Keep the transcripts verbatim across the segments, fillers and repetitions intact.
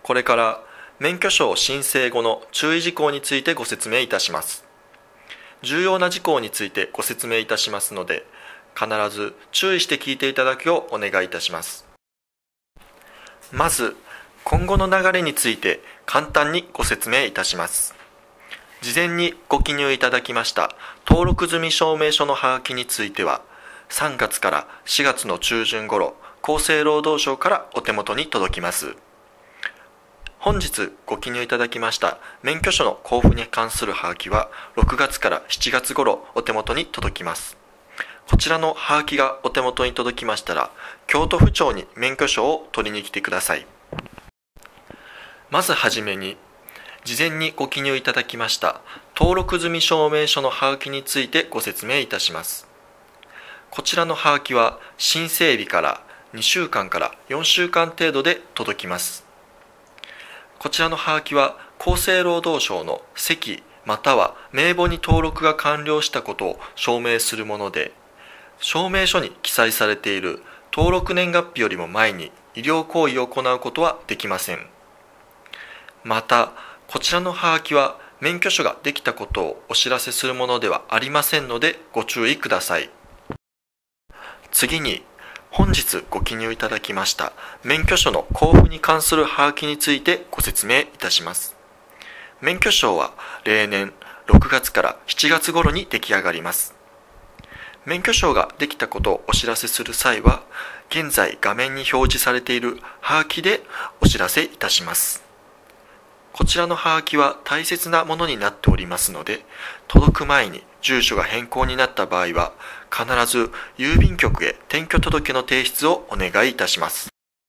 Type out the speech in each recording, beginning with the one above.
これから免許証申請後の注意事項についてご説明いたします。重要な事項についてご説明いたしますので、必ず注意して聞いていただくようお願いいたします。まず、今後の流れについて簡単にご説明いたします。事前にご記入いただきました登録済み証明書のハガキについては、さんがつからしがつの中旬頃、厚生労働省からお手元に届きます。本日ご記入いただきました免許証の交付に関するハガキは、ろくがつからしちがつ頃お手元に届きます。こちらのハガキがお手元に届きましたら、京都府庁に免許証を取りに来てください。まずはじめに、事前にご記入いただきました登録済み証明書のハガキについてご説明いたします。こちらのハガキは申請日からにしゅうかんからよんしゅうかん程度で届きます。こちらのハガキは厚生労働省の籍または名簿に登録が完了したことを証明するもので、証明書に記載されている登録年月日よりも前に医療行為を行うことはできません。また、こちらのハガキは免許証ができたことをお知らせするものではありませんのでご注意ください。次に、本日ご記入いただきました免許証の交付に関するハガキについてご説明いたします。免許証は例年ろくがつからしちがつ頃に出来上がります。免許証ができたことをお知らせする際は、現在画面に表示されているハガキでお知らせいたします。こちらのハガキは大切なものになっておりますので、届く前に住所が変更になった場合は、必ず郵便局へ転居届の提出をお願いいたします。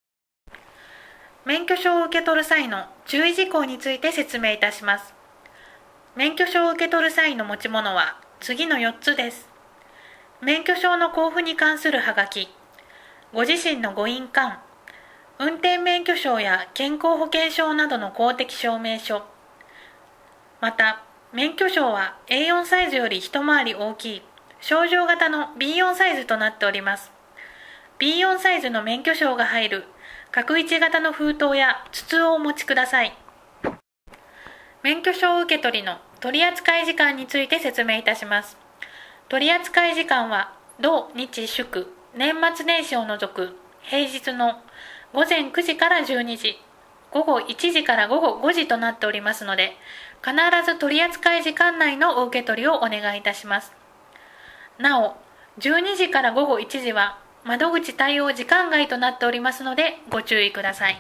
免許証を受け取る際の注意事項について説明いたします。免許証を受け取る際の持ち物は次のよっつです。免許証の交付に関するハガキ、ご自身のご印鑑、運転免許証や健康保険証などの公的証明書、また免許証は エーよん サイズより一回り大きい賞状型の ビーよん サイズとなっております。ビーよん サイズの免許証が入る角いち型の封筒や筒をお持ちください。免許証受け取りの取扱時間について説明いたします。取扱時間は土日祝年末年始を除く平日のごぜんくじからじゅうにじ、ごごいちじからごごごじとなっておりますので、必ず取扱時間内のお受け取りをお願いいたします。なお、じゅうにじからごごいちじは窓口対応時間外となっておりますのでご注意ください。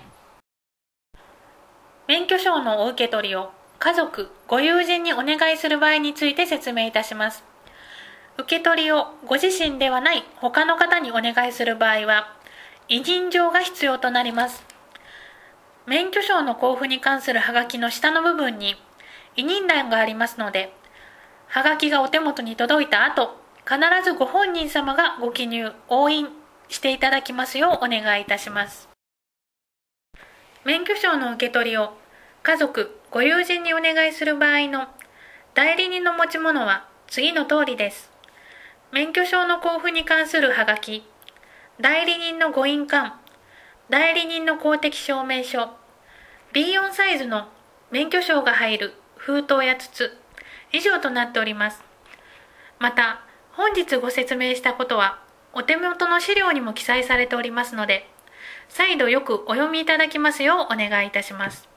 免許証のお受け取りを家族、ご友人にお願いする場合について説明いたします。受け取りをご自身ではない他の方にお願いする場合は、委任状が必要となります。免許証の交付に関するハガキの下の部分に委任欄がありますので、ハガキがお手元に届いた後、必ずご本人様がご記入、押印していただきますようお願いいたします。免許証の受け取りを家族、ご友人にお願いする場合の代理人の持ち物は次の通りです。免許証の交付に関するハガキ、代理人のご印鑑、代理人の公的証明書、ビーよん サイズの免許証が入る封筒や筒、以上となっております。また、本日ご説明したことは、お手元の資料にも記載されておりますので、再度よくお読みいただきますようお願いいたします。